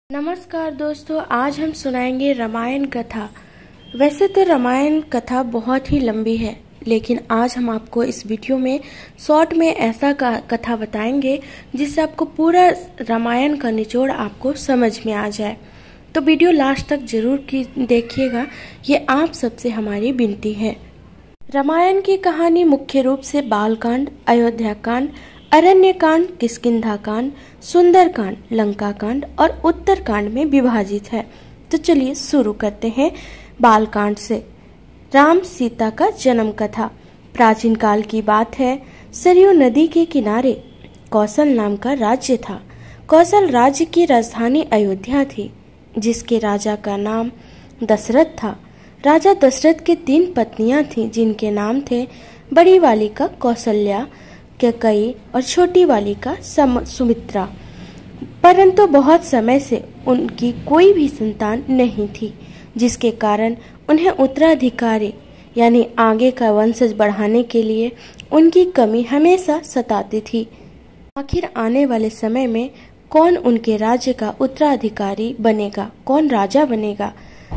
नमस्कार दोस्तों, आज हम सुनाएंगे रामायण कथा। वैसे तो रामायण कथा बहुत ही लंबी है, लेकिन आज हम आपको इस वीडियो में शॉर्ट में ऐसा कथा बताएंगे जिससे आपको पूरा रामायण का निचोड़ आपको समझ में आ जाए। तो वीडियो लास्ट तक जरूर देखिएगा, ये आप सबसे हमारी विनती है। रामायण की कहानी मुख्य रूप से बालकांड, अयोध्या कांड, अरण्य कांड, किष्किंधा कांड, सुंदर कांड, लंका कांड और उत्तर कांड में विभाजित है। तो चलिए शुरू करते हैं बालकांड से। राम सीता का जन्म कथा। प्राचीन काल की बात है। सरयू नदी के किनारे कौशल नाम का राज्य था। कौशल राज्य की राजधानी अयोध्या थी, जिसके राजा का नाम दशरथ था। राजा दशरथ के 3 पत्नियां थीं, जिनके नाम थे बड़ी वाली का कौशल्या, कैकेयी और छोटी वाली का सुमित्रा। परंतु बहुत समय से उनकी कोई भी संतान नहीं थी, जिसके कारण उन्हें उत्तराधिकारी यानी आगे का वंशज बढ़ाने के लिए उनकी कमी हमेशा सताती थी। आखिर आने वाले समय में कौन उनके राज्य का उत्तराधिकारी बनेगा, कौन राजा बनेगा,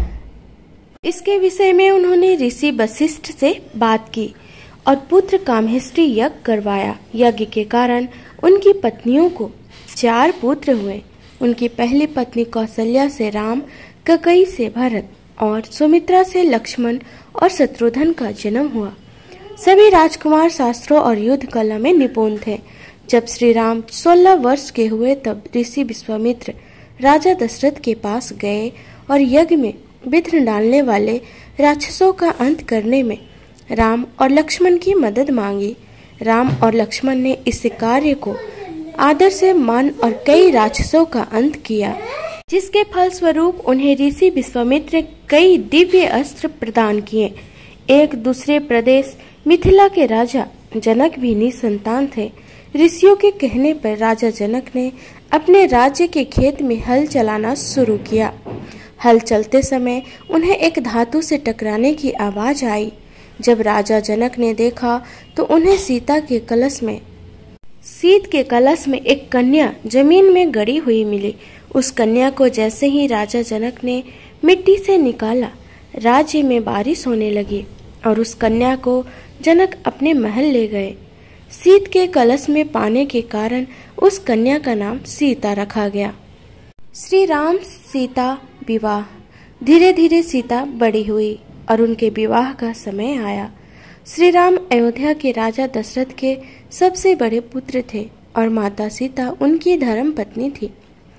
इसके विषय में उन्होंने ऋषि वशिष्ठ से बात की और पुत्र कामेष्टि यज्ञ करवाया। यज्ञ के कारण उनकी पत्नियों को 4 पुत्र हुए। उनकी पहली पत्नी कौशल्या से राम, कैकेयी से भरत और सुमित्रा से लक्ष्मण और शत्रुघ्न का जन्म हुआ। सभी राजकुमार शास्त्रों और युद्ध कला में निपुण थे। जब श्री राम 16 वर्ष के हुए, तब ऋषि विश्वामित्र राजा दशरथ के पास गए और यज्ञ में विघ्न डालने वाले राक्षसों का अंत करने में राम और लक्ष्मण की मदद मांगी। राम और लक्ष्मण ने इस कार्य को आदर से मान और कई राक्षसों का अंत किया, जिसके फलस्वरूप उन्हें ऋषि विश्वामित्र ने कई दिव्य अस्त्र प्रदान किए। एक दूसरे प्रदेश मिथिला के राजा जनक भी निसंतान थे। ऋषियों के कहने पर राजा जनक ने अपने राज्य के खेत में हल चलाना शुरू किया। हल चलते समय उन्हें एक धातु से टकराने की आवाज आई। जब राजा जनक ने देखा तो उन्हें सीत के कलश में एक कन्या जमीन में गड़ी हुई मिली। उस कन्या को जैसे ही राजा जनक ने मिट्टी से निकाला, राज्य में बारिश होने लगी और उस कन्या को जनक अपने महल ले गए। सीत के कलश में पाने के कारण उस कन्या का नाम सीता रखा गया। श्री राम सीता विवाह। धीरे धीरे सीता बड़ी हुई और उनके विवाह का समय आया। श्री राम अयोध्या के राजा दशरथ के सबसे बड़े पुत्र थे और माता सीता उनकी धर्म पत्नी थी।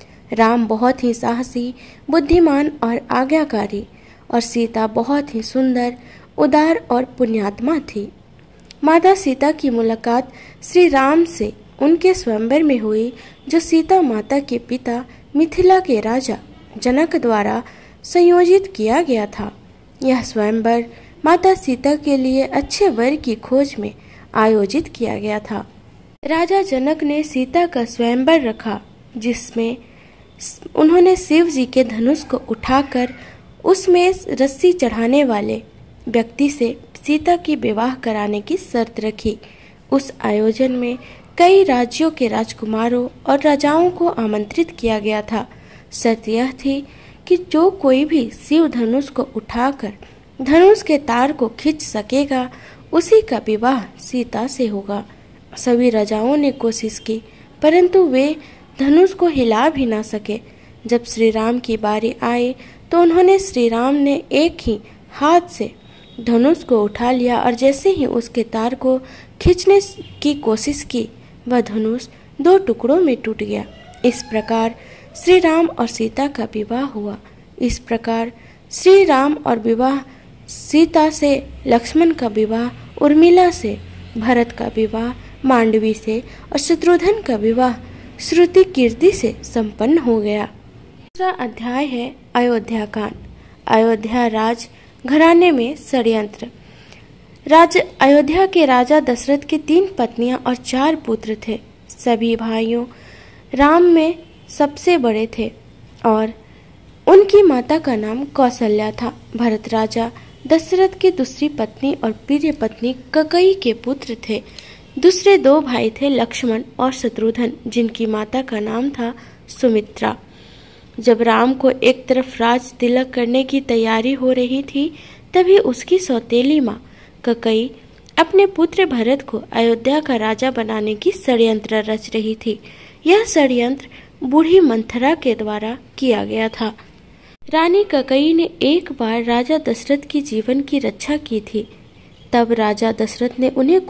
राम बहुत ही साहसी, बुद्धिमान और आज्ञाकारी और सीता बहुत ही सुंदर, उदार और पुण्यात्मा थी। माता सीता की मुलाकात श्री राम से उनके स्वयंवर में हुई, जो सीता माता के पिता मिथिला के राजा जनक द्वारा संयोजित किया गया था। यह स्वयंवर माता सीता के लिए अच्छे वर की खोज में आयोजित किया गया था। राजा जनक ने सीता का स्वयंवर रखा, जिसमें उन्होंने शिव जी के धनुष को उठाकर उसमें रस्सी चढ़ाने वाले व्यक्ति से सीता की विवाह कराने की शर्त रखी। उस आयोजन में कई राज्यों के राजकुमारों और राजाओं को आमंत्रित किया गया था। शर्त यह थी कि जो कोई भी शिव धनुष को उठाकर धनुष के तार को खींच सकेगा, उसी का विवाह सीता से होगा। सभी राजाओं ने कोशिश की, परंतु वे धनुष को हिला भी ना सके। जब श्री राम की बारी आई तो उन्होंने श्री राम ने एक ही हाथ से धनुष को उठा लिया और जैसे ही उसके तार को खींचने की कोशिश की, वह धनुष 2 टुकड़ों में टूट गया। इस प्रकार श्री राम और सीता का विवाह हुआ। इस प्रकार श्री राम और विवाह सीता से, लक्ष्मण का विवाह उर्मिला से, भरत का विवाह मांडवी से और शत्रुघ्न का विवाह श्रुति कीर्ति से संपन्न हो गया। दूसरा अध्याय है अयोध्या कांड। अयोध्या राज घराने में षड्यंत्र। अयोध्या के राजा दशरथ की 3 पत्नियां और 4 पुत्र थे। सभी भाइयों राम में सबसे बड़े थे और उनकी माता का नाम कौशल्या था। भरत राजा दशरथ की दूसरी पत्नी और प्रिय पत्नी कैकेयी के पुत्र थे। दूसरे 2 भाई थे लक्ष्मण और शत्रुघ्न, जिनकी माता का नाम था सुमित्रा। जब राम को एक तरफ राज तिलक करने की तैयारी हो रही थी, तभी उसकी सौतेली माँ कैकेयी अपने पुत्र भरत को अयोध्या का राजा बनाने की षड्यंत्र रच रही थी। यह षड्यंत्र बूढ़ी मंथरा के द्वारा किया गया था। रानी कैकेयी ने एक बार राजा दशरथ की जीवन की रक्षा की थी। तब राजा दशरथ ने उन्हें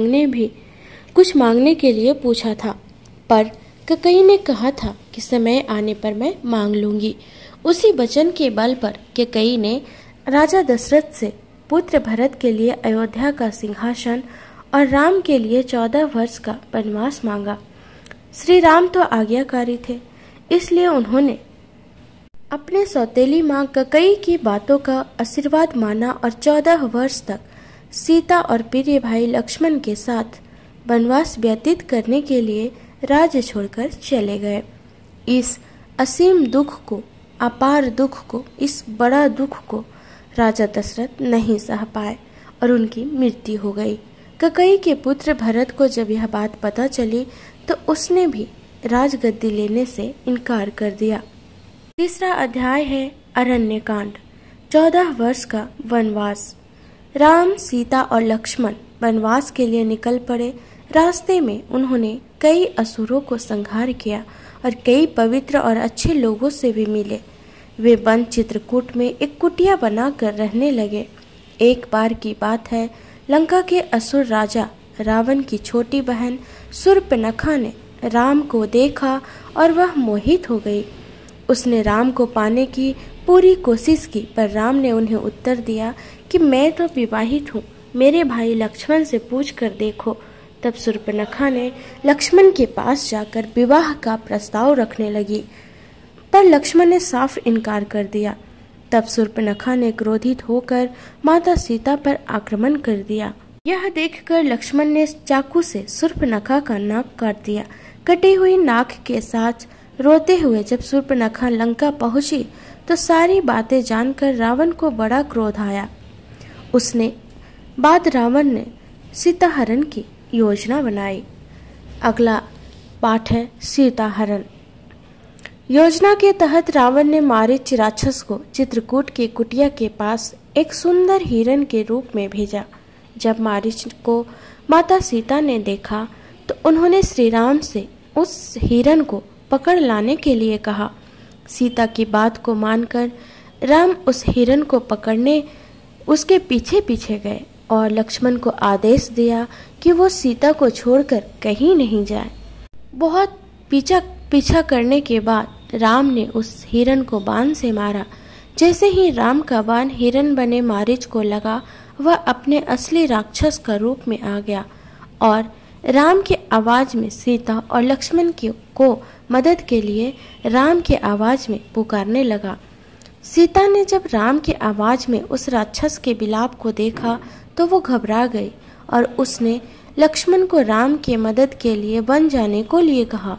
कुछ मांगने के लिए पूछा था, पर कैकेयी ने कहा था कि समय आने पर मैं मांग लूंगी। उसी वचन के बल पर कैकेयी ने राजा दशरथ से पुत्र भरत के लिए अयोध्या का सिंहासन और राम के लिए 14 वर्ष का वनवास मांगा। श्री राम तो आज्ञाकारी थे, इसलिए उन्होंने अपने सौतेली माँ कैकेयी की बातों का आशीर्वाद माना और 14 वर्ष तक सीता और प्रिय भाई लक्ष्मण के साथ वनवास व्यतीत करने के लिए राज्य छोड़कर चले गए। इस असीम दुख को, अपार दुख को, इस बड़ा दुख को राजा दशरथ नहीं सह पाए और उनकी मृत्यु हो गई। कैकेयी के पुत्र भरत को जब यह बात पता चली तो उसने भी राजगद्दी लेने से इनकार कर दिया। तीसरा अध्याय है अरण्यकांड, 14 वर्ष का वनवास। राम, सीता और लक्ष्मण वनवास के लिए निकल पड़े। रास्ते में उन्होंने कई असुरों को संहार किया और कई पवित्र और अच्छे लोगों से भी मिले। वे वन चित्रकूट में एक कुटिया बनाकर रहने लगे। एक बार की बात है, लंका के असुर राजा रावण की छोटी बहन शूर्पणखा ने राम को देखा और वह मोहित हो गई। उसने राम को पाने की पूरी कोशिश की, पर राम ने उन्हें उत्तर दिया कि मैं तो विवाहित हूँ, मेरे भाई लक्ष्मण से पूछ कर देखो। तब शूर्पणखा ने लक्ष्मण के पास जाकर विवाह का प्रस्ताव रखने लगी, पर लक्ष्मण ने साफ इनकार कर दिया। तब शूर्पणखा ने क्रोधित होकर माता सीता पर आक्रमण कर दिया। यह देखकर लक्ष्मण ने चाकू से शूर्पणखा का नाक काट दिया। कटी हुई नाक के साथ रोते हुए जब शूर्पणखा लंका पहुंची तो सारी बातें जानकर रावण को बड़ा क्रोध आया। उसने बाद रावण ने सीताहरण की योजना बनाई। अगला पाठ है सीताहरण। योजना के तहत रावण ने मारीच राक्षस को चित्रकूट की कुटिया के पास एक सुंदर हिरण के रूप में भेजा। जब मारीच को माता सीता ने देखा तो उन्होंने श्री राम से उस हिरण को पकड़ लाने के लिए कहा। सीता की बात को मानकर राम उस हिरण को पकड़ने उसके पीछे पीछे गए और लक्ष्मण को आदेश दिया कि वो सीता को छोड़कर कहीं नहीं जाए। बहुत पीछा करने के बाद राम ने उस हिरण को बाण से मारा। जैसे ही राम का बाण हिरण बने मारीच को लगा, वह अपने असली राक्षस का रूप में आ गया और राम की आवाज में सीता और लक्ष्मण को मदद के लिए राम की आवाज में पुकारने लगा। सीता ने जब राम की आवाज में उस राक्षस के विलाप को देखा तो वो घबरा गई और उसने लक्ष्मण को राम की मदद के लिए वन जाने को लिए कहा।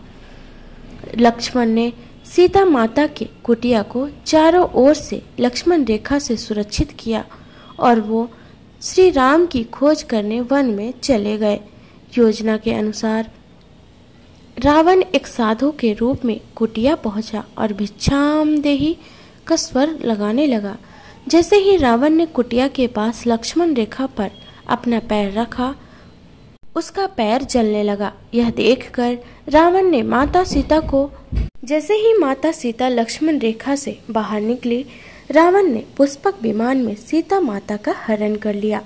लक्ष्मण ने सीता माता के कुटिया को चारों ओर से लक्ष्मण रेखा से सुरक्षित किया और वो श्री राम की खोज करने वन में चले गए। योजना के अनुसार रावण एक साधु के रूप में कुटिया पहुंचा और भिक्षाम देहि का स्वर लगाने लगा। जैसे ही रावण ने कुटिया के पास लक्ष्मण रेखा पर अपना पैर रखा, उसका पैर जलने लगा। यह देखकर रावण ने माता सीता को, जैसे ही माता सीता लक्ष्मण रेखा से बाहर निकली, रावण ने पुष्पक विमान में सीता माता का हरण कर लिया।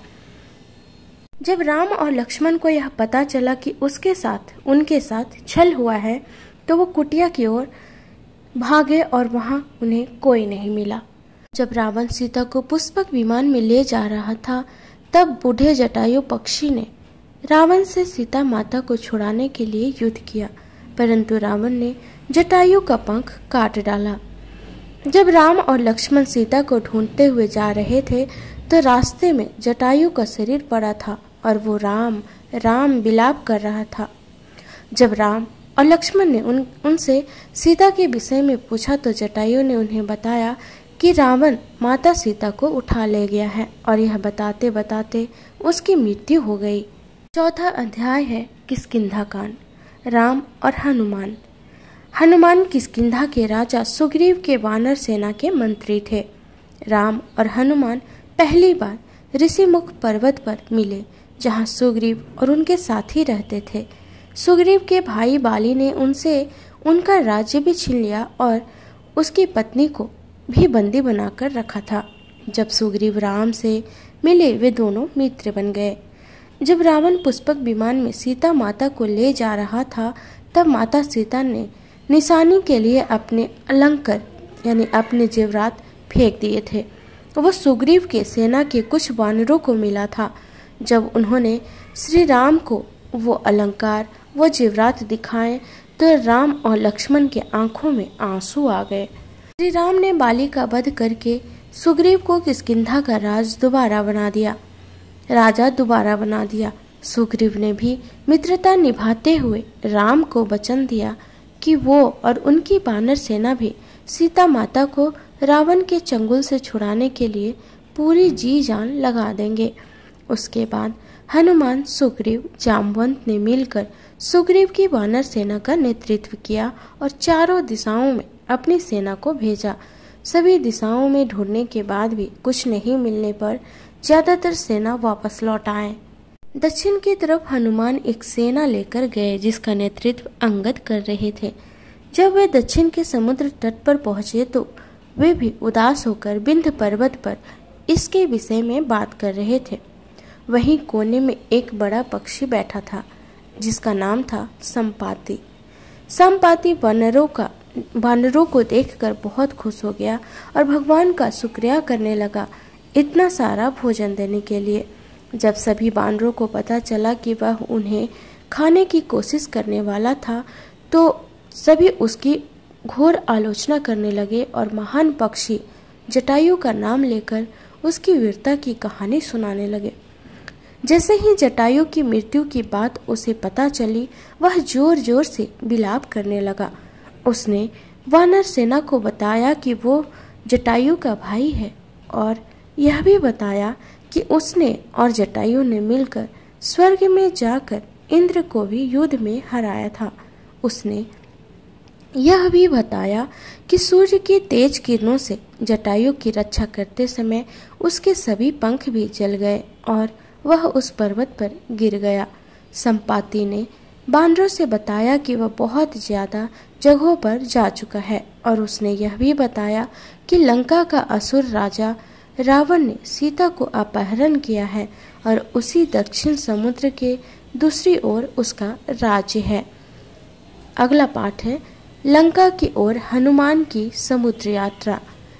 जब राम और लक्ष्मण को यह पता चला कि उनके साथ छल हुआ है, तो वो कुटिया की ओर भागे और वहां उन्हें कोई नहीं मिला। जब रावण सीता को पुष्पक विमान में ले जा रहा था, तब बूढ़े जटायु पक्षी ने रावण से सीता माता को छुड़ाने के लिए युद्ध किया, परंतु रावण ने जटायु का पंख काट डाला। जब राम और लक्ष्मण सीता को ढूंढते हुए जा रहे थे तो रास्ते में जटायु का शरीर पड़ा था और वो राम राम विलाप कर रहा था। जब राम और लक्ष्मण ने उनसे सीता के विषय में पूछा तो जटायु ने उन्हें बताया कि रावण माता सीता को उठा ले गया है और यह बताते बताते उसकी मृत्यु हो गई। चौथा अध्याय है किष्किंधा कांड, राम और हनुमान। हनुमान किष्किंधा के राजा सुग्रीव के वानर सेना के मंत्री थे। राम और हनुमान पहली बार ऋषिमुख पर्वत पर मिले, जहाँ सुग्रीव और उनके साथी रहते थे। सुग्रीव के भाई बाली ने उनसे उनका राज्य भी छीन लिया और उसकी पत्नी को भी बंदी बनाकर रखा था। जब सुग्रीव राम से मिले, वे दोनों मित्र बन गए। जब रावण पुष्पक विमान में सीता माता को ले जा रहा था, तब माता सीता ने निशानी के लिए अपने अलंकार यानी अपने जेवरात फेंक दिए थे। वह सुग्रीव के सेना के कुछ वानरों को मिला था। जब उन्होंने श्री राम को वो अलंकार वो जेवरात दिखाए, तो राम और लक्ष्मण के आंखों में आंसू आ गए। श्री राम ने बाली का वध करके सुग्रीव को किष्किंधा का राजा दोबारा बना दिया। सुग्रीव ने भी मित्रता निभाते हुए राम को वचन दिया कि वो और उनकी वानर सेना भी सीता माता को रावण के चंगुल से छुड़ाने के लिए पूरी जी जान लगा देंगे। उसके बाद हनुमान, सुग्रीव, जामवंत ने मिलकर सुग्रीव की वानर सेना का नेतृत्व किया और चारों दिशाओं में अपनी सेना को भेजा। सभी दिशाओं में ढूंढने के बाद भी कुछ नहीं मिलने पर ज्यादातर सेना वापस लौट आए। दक्षिण की तरफ हनुमान एक सेना लेकर गए, जिसका नेतृत्व अंगद कर रहे थे। जब वे दक्षिण के समुद्र तट पर पहुंचे, तो वे भी उदास होकर विंध्य पर्वत पर इसके विषय में बात कर रहे थे। वहीं कोने में एक बड़ा पक्षी बैठा था, जिसका नाम था संपाति। संपाति वानरों को देखकर बहुत खुश हो गया और भगवान का शुक्रिया करने लगा, इतना सारा भोजन देने के लिए। जब सभी वानरों को पता चला कि वह उन्हें खाने की कोशिश करने वाला था, तो सभी उसकी घोर आलोचना करने लगे और महान पक्षी जटायु का नाम लेकर उसकी वीरता की कहानी सुनाने लगे। जैसे ही जटायु की मृत्यु की बात उसे पता चली, वह जोर जोर से विलाप करने लगा। उसने वानर सेना को बताया कि वो जटायु का भाई है और यह भी बताया कि उसने और जटायु ने मिलकर स्वर्ग में जाकर इंद्र को भी युद्ध में हराया था। उसने यह भी बताया कि सूर्य की तेज किरणों से जटायु की रक्षा करते समय उसके सभी पंख भी जल गए और वह उस पर्वत पर गिर गया। संपाति ने वानरों से बताया कि वह बहुत ज्यादा जगहों पर जा चुका है और उसने यह भी बताया कि लंका का असुर राजा रावण ने सीता को अपहरण किया है और उसी दक्षिण समुद्र के दूसरी ओर उसका राज्य है। अगला पाठ है लंका की ओर हनुमान की समुद्र यात्रा।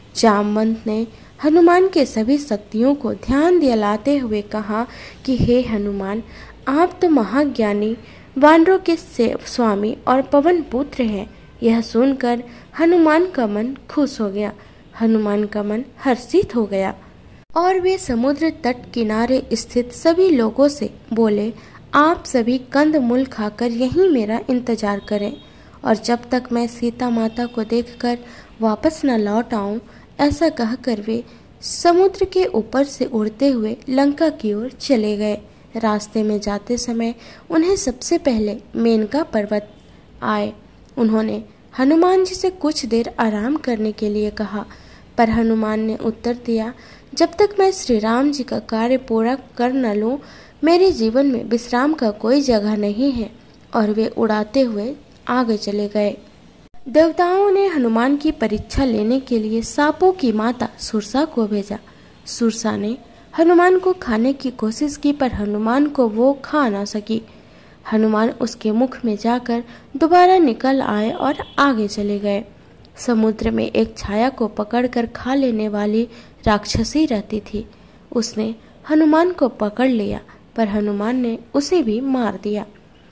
जामवंत ने हनुमान के सभी शक्तियों को ध्यान दिलाते हुए कहा कि हे हनुमान, आप तो महाज्ञानी, वानरों के स्वामी और पवन पुत्र हैं। यह सुनकर हनुमान का मन खुश हो गया। हनुमान का मन हर्षित हो गया और वे समुद्र तट किनारे स्थित सभी लोगों से बोले, आप सभी कंद मूल खाकर यहीं मेरा इंतजार करें और जब तक मैं सीता माता को देखकर वापस न लौट आऊं, ऐसा कहकर वे समुद्र के ऊपर से उड़ते हुए लंका की ओर चले गए। रास्ते में जाते समय उन्हें सबसे पहले मेनका पर्वत आए। उन्होंने हनुमान जी से कुछ देर आराम करने के लिए कहा, पर हनुमान ने उत्तर दिया, जब तक मैं श्री राम जी का कार्य पूरा कर न लूं, मेरे जीवन में विश्राम का कोई जगह नहीं है। और वे उड़ाते हुए आगे चले गए। देवताओं ने हनुमान की परीक्षा लेने के लिए सांपों की माता सुरसा को भेजा। सुरसा ने हनुमान को खाने की कोशिश की, पर हनुमान को वो खा ना सकी। हनुमान उसके मुख में जाकर दोबारा निकल आए और आगे चले गए। समुद्र में एक छाया को पकड़कर खा लेने वाली राक्षसी रहती थी। उसने हनुमान को पकड़ लिया, पर हनुमान ने उसे भी मार दिया।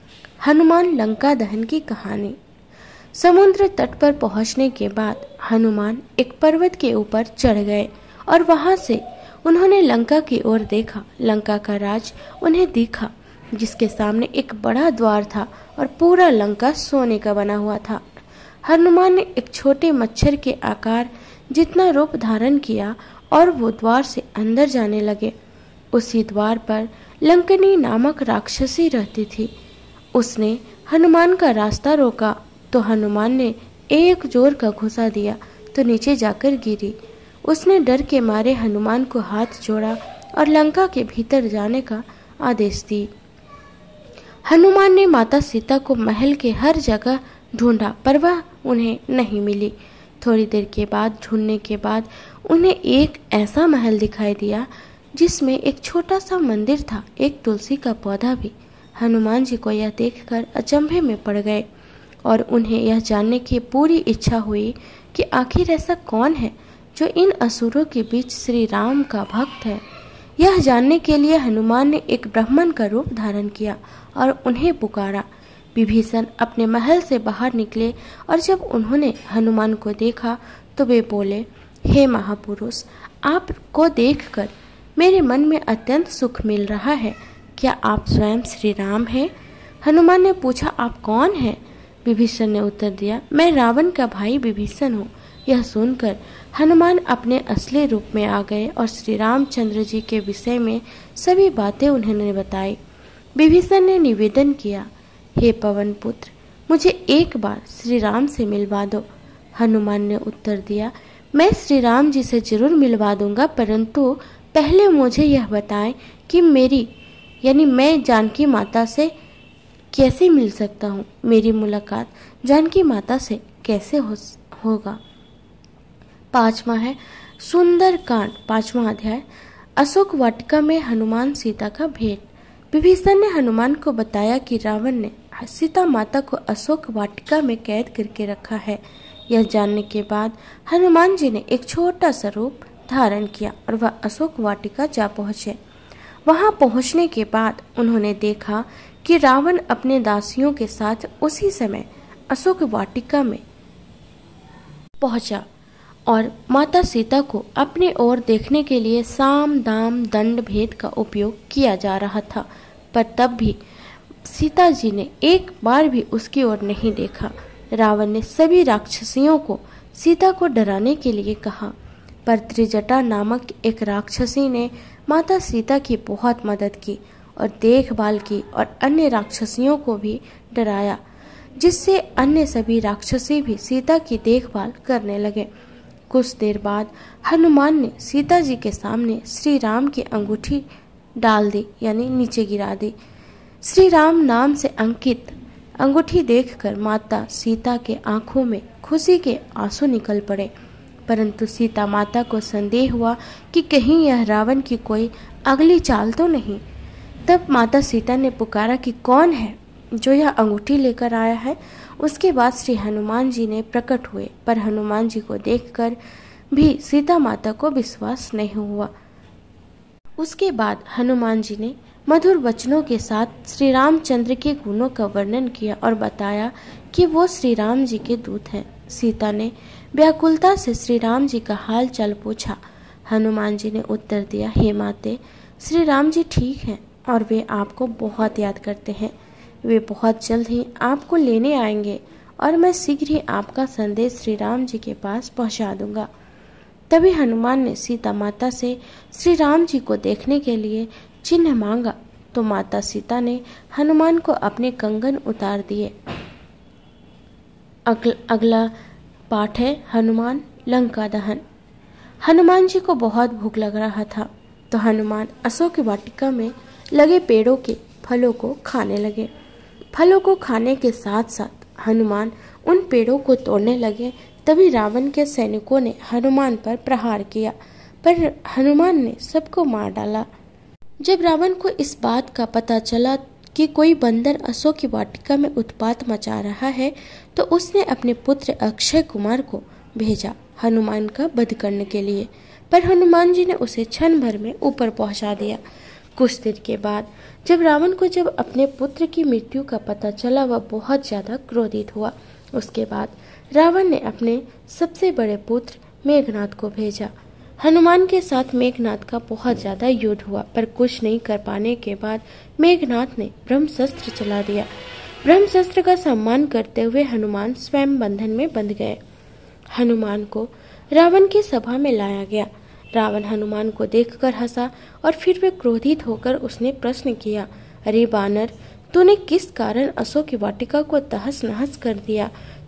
हनुमान लंका दहन की कहानी। समुद्र तट पर पहुंचने के बाद हनुमान एक पर्वत के ऊपर चढ़ गए और वहां से उन्होंने लंका की ओर देखा। लंका का राज उन्हें दिखा, जिसके सामने एक बड़ा द्वार था और पूरा लंका सोने का बना हुआ था। हनुमान ने एक छोटे मच्छर के आकार जितना रूप धारण किया और वो द्वार से अंदर जाने लगे। उसी द्वार पर लंकनी नामक राक्षसी रहती थी। उसने हनुमान का रास्ता रोका तो हनुमान ने एक जोर का घुसा दिया तो नीचे जाकर गिरी। उसने डर के मारे हनुमान को हाथ जोड़ा और लंका के भीतर जाने का आदेश दी। हनुमान ने माता सीता को महल के हर जगह ढूंढा पर वह उन्हें नहीं मिली। थोड़ी देर के बाद ढूंढने के बाद उन्हें एक ऐसा महल दिखाई दिया जिसमें एक छोटा सा मंदिर था, एक तुलसी का पौधा भी। हनुमान जी को यह देखकर अचंभे में पड़ गए और उन्हें यह जानने की पूरी इच्छा हुई कि आखिर ऐसा कौन है जो इन असुरों के बीच श्री राम का भक्त है। यह जानने के लिए हनुमान ने एक ब्राह्मण का रूप धारण किया और उन्हें पुकारा। विभीषण अपने महल से बाहर निकले और जब उन्होंने हनुमान को देखा तो वे बोले, हे महापुरुष, आपको देखकर मेरे मन में अत्यंत सुख मिल रहा है। क्या आप स्वयं श्री राम हैं? हनुमान ने पूछा, आप कौन हैं? विभीषण ने उत्तर दिया, मैं रावण का भाई विभीषण हूँ। यह सुनकर हनुमान अपने असली रूप में आ गए और श्री रामचंद्र जी के विषय में सभी बातें उन्होंने बताई। विभीषण ने निवेदन किया, हे पवन पुत्र, मुझे एक बार श्री राम से मिलवा दो। हनुमान ने उत्तर दिया, मैं श्री राम जी से जरूर मिलवा दूंगा, परंतु पहले मुझे यह बताएं कि मैं जानकी माता से कैसे मिल सकता हूँ। मेरी मुलाकात जानकी माता से कैसे होगा। 5वां है सुंदर कांड, 5वां अध्याय, अशोक वाटिका में हनुमान सीता का भेंट। विभीषण ने हनुमान को बताया कि रावण ने सीता माता को अशोक वाटिका में कैद करके रखा है। यह जानने के बाद हनुमान जी ने एक छोटा सा रूप धारण किया और वह अशोक वाटिका जा पहुंचे। वहां पहुंचने के बाद उन्होंने देखा कि रावण अपने दासियों के साथ उसी समय अशोक वाटिका में पहुंचा और माता सीता को अपने ओर देखने के लिए साम दाम दंड भेद का उपयोग किया जा रहा था, पर तब भी सीता जी ने एक बार भी उसकी ओर नहीं देखा। रावण ने सभी राक्षसियों को सीता को डराने के लिए कहा, पर त्रिजटा नामक एक राक्षसी ने माता सीता की बहुत मदद की और देखभाल की और अन्य राक्षसियों को भी डराया, जिससे अन्य सभी राक्षसी भी सीता की देखभाल करने लगे। कुछ देर बाद हनुमान ने सीता जी के सामने श्री राम की अंगूठी डाल दी, यानी नीचे गिरा दी। श्री राम नाम से अंकित अंगूठी देखकर माता सीता के आंखों में खुशी के आंसू निकल पड़े, परंतु सीता माता को संदेह हुआ कि कहीं यह रावण की कोई अगली चाल तो नहीं। तब माता सीता ने पुकारा कि कौन है जो यह अंगूठी लेकर आया है। उसके बाद श्री हनुमान जी ने प्रकट हुए, पर हनुमान जी को देखकर भी सीता माता को विश्वास नहीं हुआ। उसके बाद हनुमान जी ने मधुर वचनों के साथ श्री रामचंद्र के गुणों का वर्णन किया और बताया कि वो श्री राम जी के दूत हैं। सीता ने व्याकुलता से श्री राम जी का हाल चाल पूछा। हनुमान जी ने उत्तर दिया, हे माते, श्री राम जी ठीक हैं और वे आपको बहुत याद करते हैं। वे बहुत जल्द ही आपको लेने आएंगे और मैं शीघ्र ही आपका संदेश श्री राम जी के पास पहुंचा दूंगा। तभी हनुमान ने सीता माता से श्री राम जी को देखने के लिए चिन्ह मांगा, तो माता सीता ने हनुमान को अपने कंगन उतार दिए। अगला पाठ है हनुमान लंका दहन। हनुमान जी को बहुत भूख लग रहा था, तो हनुमान अशोक वाटिका में लगे पेड़ों के फलों को खाने लगे। फलों को खाने के साथ साथ हनुमान उन पेड़ों को तोड़ने लगे। तभी रावण के सैनिकों ने हनुमान पर प्रहार किया, पर हनुमान ने सबको मार डाला। जब रावण को इस बात का पता चला कि कोई बंदर अशोक की वाटिका में उत्पात मचा रहा है, तो उसने अपने पुत्र अक्षय कुमार को भेजा हनुमान का वध करने के लिए, पर हनुमान जी ने उसे क्षण भर में ऊपर पहुंचा दिया। कुछ देर के बाद जब रावण को अपने पुत्र की मृत्यु का पता चला, वह बहुत ज्यादा क्रोधित हुआ। उसके बाद रावण ने अपने सबसे बड़े पुत्र मेघनाद को भेजा। हनुमान के साथ मेघनाद का बहुत ज्यादा युद्ध हुआ, पर कुछ नहीं कर पाने के बाद मेघनाद ने ब्रह्मशस्त्र चला दिया। ब्रह्मशस्त्र का सम्मान करते हुए हनुमान स्वयं बंधन में बंध गए। हनुमान को रावण की सभा में लाया गया। रावण हनुमान को देखकर हंसा और फिर वे क्रोधित होकर उसने प्रश्न किया, अरे बानर, तूने किस कारण अशोक की वाटिका को तहस नहस कर दिया?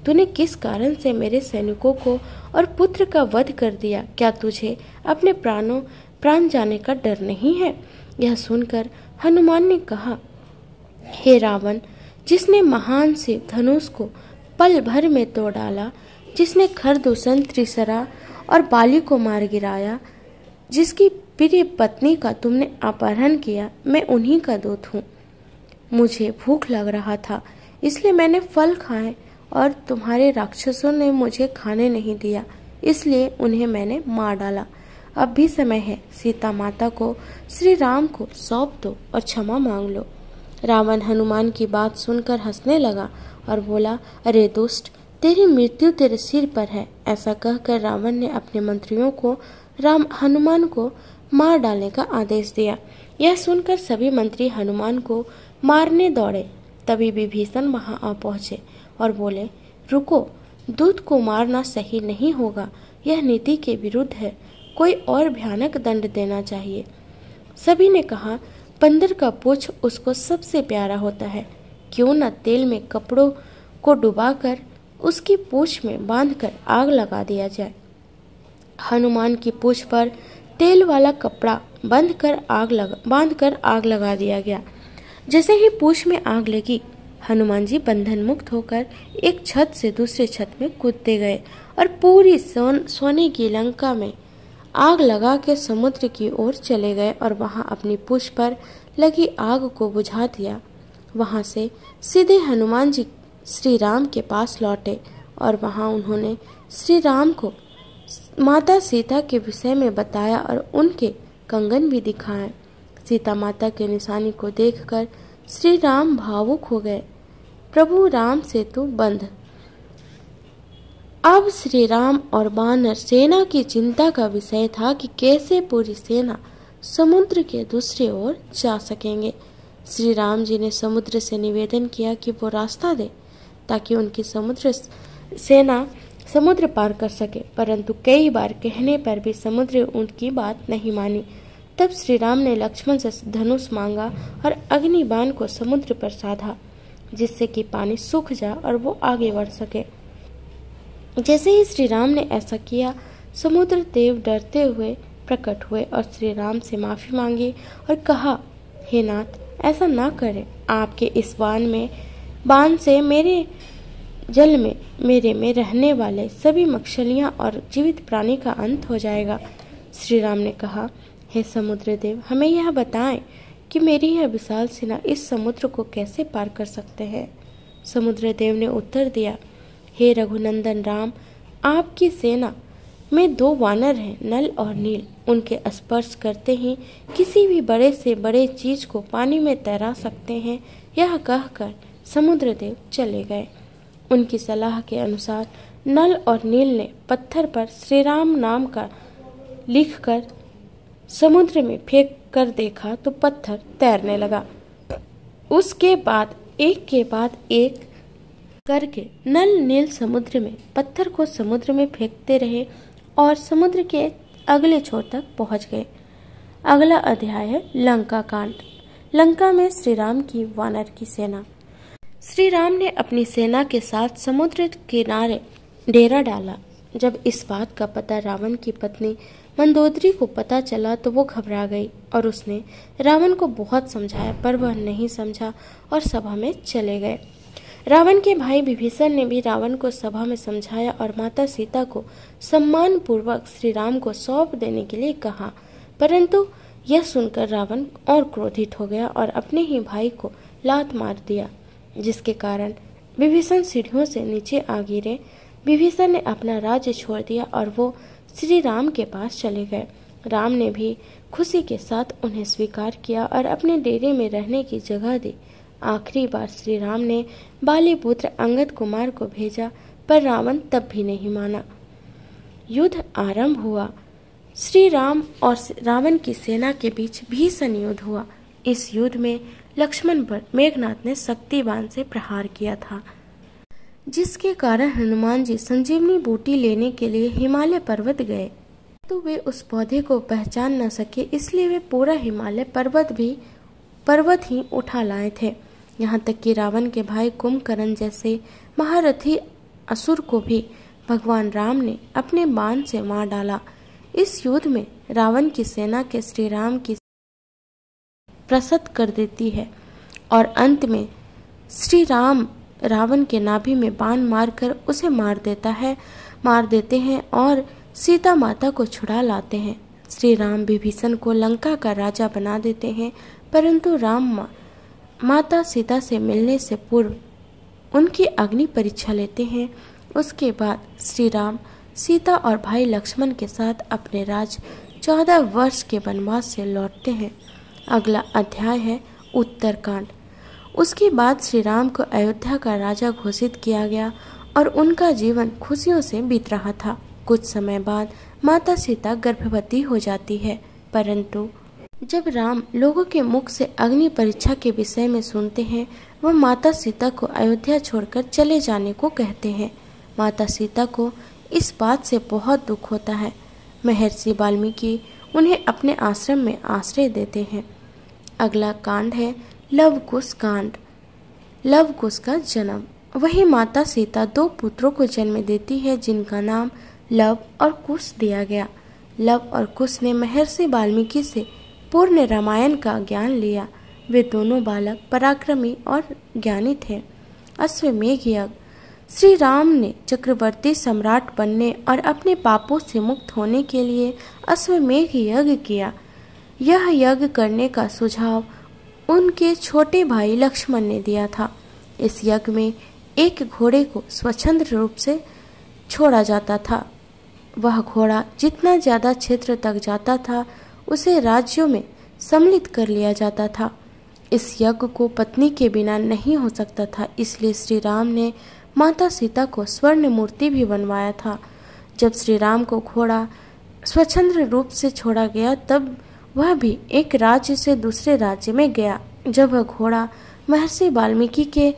तूने किस कारण से मेरे सैनिकों को और पुत्र का वध कर दिया? क्या तुझे अपने प्राण जाने का डर नहीं है? यह सुनकर हनुमान ने कहा, हे रावण, जिसने महान से धनुष को पल भर में तोड़ डाला, जिसने खरदूषण, त्रिसरा और बाली को मार गिराया, जिसकी प्रिय पत्नी का तुमने अपहरण किया, मैं उन्हीं का दूत हूँ। मुझे भूख लग रहा था, इसलिए मैंने फल खाए और तुम्हारे राक्षसों ने मुझे खाने नहीं दिया, इसलिए उन्हें मैंने मार डाला। अब भी समय है, सीता माता को श्री राम को सौंप दो और क्षमा मांग लो। रावण हनुमान की बात सुनकर हंसने लगा और बोला, अरे दुष्ट, तेरी मृत्यु तेरे सिर पर है। ऐसा कहकर रावण ने अपने मंत्रियों को हनुमान को मार डालने का आदेश दिया। यह सुनकर सभी मंत्री हनुमान को मारने दौड़े। तभी विभीषण वहां आ पहुंचे और बोले, रुको, दूत को मारना सही नहीं होगा, यह नीति के विरुद्ध है, कोई और भयानक दंड देना चाहिए। सभी ने कहा, बंदर का पूंछ उसको सबसे प्यारा होता है, क्यों न तेल में कपड़ों को डुबाकर उसकी पूंछ में बांधकर आग लगा दिया जाए। हनुमान की पूंछ पर तेल वाला कपड़ा बांधकर आग लगा दिया गया। जैसे ही पूंछ में आग लगी, हनुमान जी बंधन मुक्त होकर एक छत से दूसरे छत में कूदते गए और पूरी सोने की लंका में आग लगा के समुद्र की ओर चले गए और वहां अपनी पूंछ पर लगी आग को बुझा दिया। वहां से सीधे हनुमान जी श्री राम के पास लौटे और वहां उन्होंने श्री राम को माता सीता के विषय में बताया और उनके कंगन भी दिखाए। सीता माता के निशानी को देखकर श्री राम भावुक हो गए। प्रभु राम सेतु बंध। अब श्री राम और वानर सेना की चिंता का विषय था कि कैसे पूरी सेना समुद्र के दूसरी ओर जा सकेंगे। श्री राम जी ने समुद्र से निवेदन किया कि वो रास्ता दे ताकि उनकी सेना समुद्र पार कर सके, परंतु कई बार कहने पर भी समुद्र उनकी बात नहीं मानी। तब श्री राम ने लक्ष्मण से धनुष मांगा और अग्निबाण को समुद्र पर साधा, जिससे कि पानी सूख जाए और वो आगे बढ़ सके। जैसे ही श्री राम ने ऐसा किया, समुद्र देव डरते हुए प्रकट हुए और श्री राम से माफी मांगी और कहा, हे नाथ, ऐसा ना करें, आपके इस बाण से मेरे जल में मेरे में रहने वाले सभी मछलियां और जीवित प्राणी का अंत हो जाएगा। श्री राम ने कहा, हे समुद्र देव, हमें यह बताएं कि मेरी यह विशाल सेना इस समुद्र को कैसे पार कर सकते हैं। समुद्र देव ने उत्तर दिया, हे रघुनंदन राम, आपकी सेना में 2 वानर हैं, नल और नील। उनके स्पर्श करते ही किसी भी बड़े से बड़े चीज को पानी में तैरा सकते हैं। यह कहकर समुद्र देव चले गए। उनकी सलाह के अनुसार नल और नील ने पत्थर पर श्री राम नाम का लिखकर समुद्र में फेंक कर देखा तो पत्थर तैरने लगा। उसके बाद एक के बाद एक करके नल नील पत्थर को समुद्र में फेंकते रहे और समुद्र के अगले छोर तक पहुंच गए। अगला अध्याय है लंका कांड। लंका में श्री राम की वानर की सेना। श्री राम ने अपनी सेना के साथ समुद्र किनारे डेरा डाला। जब इस बात का पता रावण की पत्नी मंदोदरी को पता चला तो वो घबरा गई और उसने रावण को बहुत समझाया, पर वह नहीं समझा और सभा में चले गए। रावण के भाई विभीषण ने भी रावण को सभा में समझाया और माता सीता को सम्मान पूर्वक श्री राम को सौंप देने के लिए कहा, परंतु यह सुनकर रावण और क्रोधित हो गया और अपने ही भाई को लात मार दिया, जिसके कारण विभीषण सीढ़ियों से नीचे आ गिरे। विभीषण ने अपना राज्य छोड़ दिया और वो श्री राम के पास चले गए। राम ने भी खुशी के साथ उन्हें स्वीकार किया और अपने डेरे में रहने की जगह दी। आखिरी बार श्री राम ने बाली पुत्र अंगद कुमार को भेजा, पर रावण तब भी नहीं माना। युद्ध आरंभ हुआ। श्री राम और रावण की सेना के बीच भीषण युद्ध हुआ। इस युद्ध में लक्ष्मण पर मेघनाथ ने शक्ति बाण से प्रहार किया था, जिसके कारण हनुमान जी संजीवनी बूटी लेने के लिए हिमालय पर्वत गए, तो वे उस पौधे को पहचान न सके, इसलिए वे पूरा हिमालय पर्वत ही उठा लाए थे। यहाँ तक कि रावण के भाई कुंभकर्ण जैसे महारथी असुर को भी भगवान राम ने अपने बाण से मार डाला। इस युद्ध में रावण की सेना के श्री राम की प्रसत कर देती है और अंत में श्री राम रावण के नाभि में बाण मारकर उसे मार देते हैं और सीता माता को छुड़ा लाते हैं। श्री राम विभीषण को लंका का राजा बना देते हैं, परंतु राम माता सीता से मिलने से पूर्व उनकी अग्नि परीक्षा लेते हैं। उसके बाद श्री राम सीता और भाई लक्ष्मण के साथ अपने राज्य 14 वर्ष के वनवास से लौटते हैं। अगला अध्याय है उत्तरकांड। उसके बाद श्री राम को अयोध्या का राजा घोषित किया गया और उनका जीवन खुशियों से बीत रहा था। कुछ समय बाद माता सीता गर्भवती हो जाती है, परंतु जब राम लोगों के मुख से अग्नि परीक्षा के विषय में सुनते हैं, वह माता सीता को अयोध्या छोड़कर चले जाने को कहते हैं। माता सीता को इस बात से बहुत दुख होता है। महर्षि वाल्मीकि उन्हें अपने आश्रम में आश्रय देते हैं। अगला कांड है लवकुश कांड। लवकुश का जन्म। वही माता सीता 2 पुत्रों को जन्म देती है, जिनका नाम लव और कुश दिया गया। लव और कुश ने महर्षि वाल्मीकि से पूर्ण रामायण का ज्ञान लिया। वे दोनों बालक पराक्रमी और ज्ञानी थे। अश्वमेघ यज्ञ। श्री राम ने चक्रवर्ती सम्राट बनने और अपने पापों से मुक्त होने के लिए अश्वमेघ यज्ञ किया। यह यज्ञ करने का सुझाव उनके छोटे भाई लक्ष्मण ने दिया था। इस यज्ञ में एक घोड़े को स्वच्छंद रूप से छोड़ा जाता था। वह घोड़ा जितना ज्यादा क्षेत्र तक जाता था, उसे राज्यों में सम्मिलित कर लिया जाता था। इस यज्ञ को पत्नी के बिना नहीं हो सकता था, इसलिए श्री राम ने माता सीता को स्वर्ण मूर्ति भी बनवाया था। जब श्री राम को घोड़ा स्वच्छंद रूप से छोड़ा गया, तब वह भी एक राज्य से दूसरे राज्य में गया। जब वह घोड़ा महर्षि वाल्मीकि के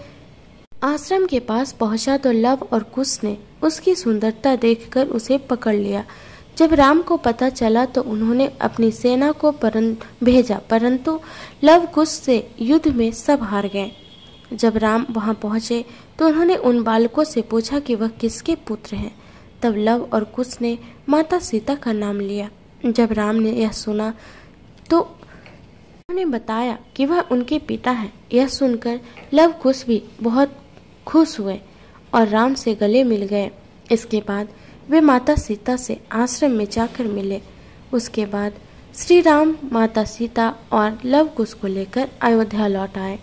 आश्रम के पास पहुंचा तो लव और कुश ने उसकी सुंदरता देखकर उसे पकड़ लिया। जब राम को पता चला तो उन्होंने अपनी सेना को भेजा, परंतु लव कुश से युद्ध में सब हार गए। जब राम वहां पहुंचे तो उन्होंने उन बालकों से पूछा कि वह किसके पुत्र हैं। तब लव और कुश ने माता सीता का नाम लिया। जब राम ने यह सुना तो उन्होंने बताया कि वह उनके पिता हैं। यह सुनकर लव कुश भी बहुत खुश हुए और राम से गले मिल गए। इसके बाद वे माता सीता से आश्रम में जाकर मिले। उसके बाद श्री राम माता सीता और लव कुश को लेकर अयोध्या लौट आए।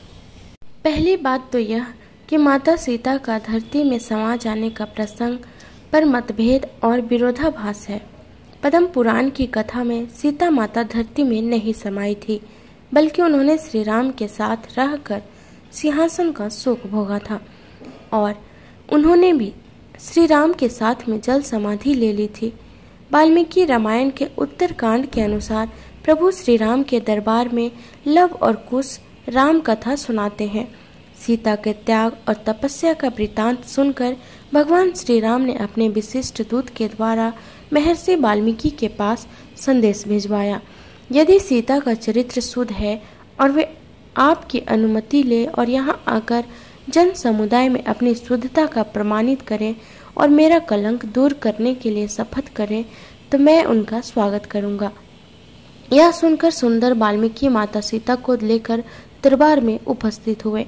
पहली बात तो यह कि माता सीता का धरती में समा जाने का प्रसंग पर मतभेद और विरोधाभास है। पद्म पुराण की कथा में सीता माता धरती में नहीं समाई थी, बल्कि उन्होंने श्री राम के साथ रहकर सिंहासन का सुख भोगा था और उन्होंने भी श्री राम के साथ में जल समाधि ले ली थी। वाल्मीकि रामायण के उत्तरकांड के अनुसार प्रभु श्री राम के दरबार में लव और कुश राम कथा सुनाते हैं। सीता के त्याग और तपस्या का वृतांत सुनकर भगवान श्री राम ने अपने विशिष्ट दूत के द्वारा महर्षि वाल्मीकि के पास संदेश भिजवाया। यदि सीता का चरित्र शुद्ध है और वे आपकी अनुमति ले और यहाँ आकर जन समुदाय में अपनी शुद्धता का प्रमाणित करें और मेरा कलंक दूर करने के लिए शपथ करें, तो मैं उनका स्वागत करूंगा। यह सुनकर सुंदर वाल्मीकि माता सीता को लेकर दरबार में उपस्थित हुए।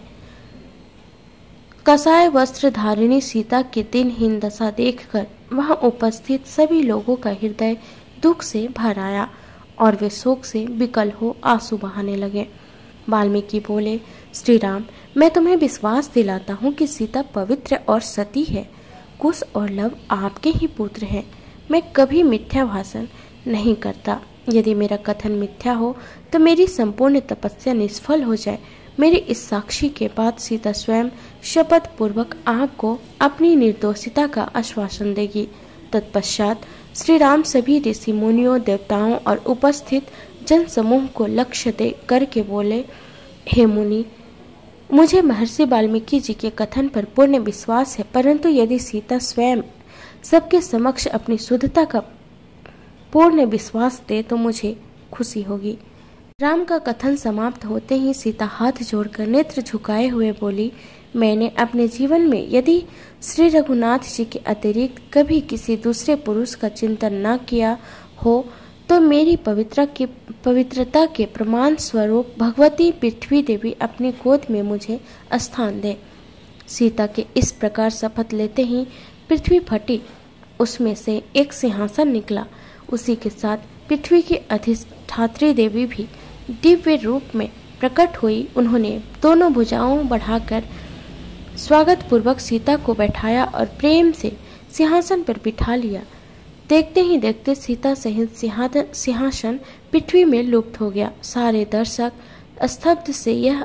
कसाय वस्त्र धारिणी सीता की दिनहीन दशा देखकर वहां उपस्थित सभी लोगों का हृदय दुख से भर आया और वे शोक से विकल हो आंसू बहाने लगे। वाल्मीकि बोले, श्री राम, मैं तुम्हें विश्वास दिलाता हूँ कि सीता पवित्र और सती है। कुश और लव आपके ही पुत्र हैं। मैं कभी मिथ्या भाषण नहीं करता। यदि मेरा कथन मिथ्या हो तो मेरी संपूर्ण तपस्या निष्फल हो जाए। मेरे इस साक्षी के बाद सीता स्वयं शपथ पूर्वक आपको अपनी निर्दोषिता का आश्वासन देगी। तत्पश्चात श्री राम सभी ऋषि मुनियों, देवताओं और उपस्थित जन समूह को लक्ष्य दे करके बोले, हे मुनि, मुझे महर्षि वाल्मीकि जी के कथन पर पूर्ण विश्वास है, परंतु यदि सीता स्वयं सबके समक्ष अपनी शुद्धता का पूर्ण विश्वास दे तो मुझे खुशी होगी। राम का कथन समाप्त होते ही सीता हाथ जोड़कर नेत्र झुकाए हुए बोली, मैंने अपने जीवन में यदि श्री रघुनाथ जी के अतिरिक्त कभी किसी दूसरे पुरुष का चिंतन न किया हो तो मेरी पवित्रता के प्रमाण स्वरूप भगवती पृथ्वी देवी अपनी गोद में मुझे स्थान दे। सीता के इस प्रकार शपथ लेते ही पृथ्वी फटी, उसमें से एक सिंहासन निकला। उसी के साथ पृथ्वी की अधिष्ठात्री देवी भी दिव्य रूप में प्रकट हुई। उन्होंने दोनों भुजाओं बढ़ाकर स्वागत पूर्वक सीता को बैठाया और प्रेम से सिंहासन पर बिठा लिया। देखते ही देखते सीता सहित सिंहासन पृथ्वी में लुप्त हो गया। सारे दर्शक स्तब्ध से यह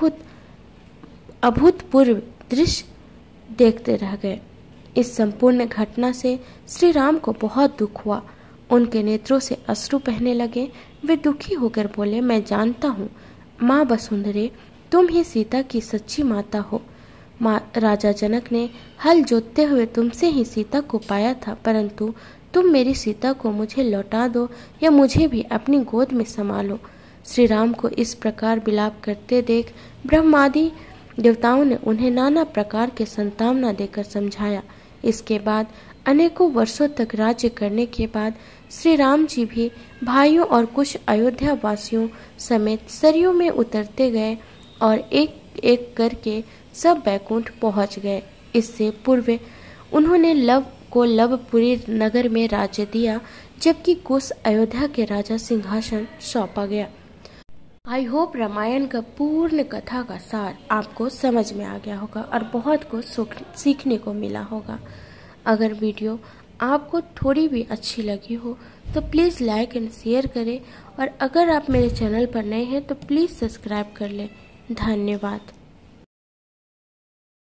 अभूतपूर्व दृश्य देखते रह गए। इस संपूर्ण घटना से श्री राम को बहुत दुख हुआ। उनके नेत्रों से अश्रु बहने लगे। वे दुखी होकर बोले, मैं जानता हूँ माँ वसुंधरे, तुम ही सीता की सच्ची माता हो। राजा जनक ने हल जोतते हुए तुमसे ही सीता को पाया था, परंतु तुम मेरी सीता को मुझे लौटा दो या मुझे भी अपनी गोद में संभालो। श्री राम को इस प्रकार विलाप करते देख ब्रह्मादि देवताओं ने उन्हें नाना प्रकार के सांत्वना देकर समझाया। इसके बाद अनेकों वर्षों तक राज्य करने के बाद श्री राम जी भी भाइयों और कुछ अयोध्या वासियों समेत सरयू में उतरते गए और एक एक करके सब बैकुंठ पहुंच गए। इससे पूर्व उन्होंने लवपुरी नगर में राज्य दिया, जबकि कुश अयोध्या के राजा सिंहासन सौंपा गया। आई होप रामायण का पूर्ण कथा का सार आपको समझ में आ गया होगा और बहुत कुछ सीखने को मिला होगा। अगर वीडियो आपको थोड़ी भी अच्छी लगी हो तो प्लीज़ लाइक एंड शेयर करें, और अगर आप मेरे चैनल पर नए हैं तो प्लीज़ सब्सक्राइब कर लें। धन्यवाद।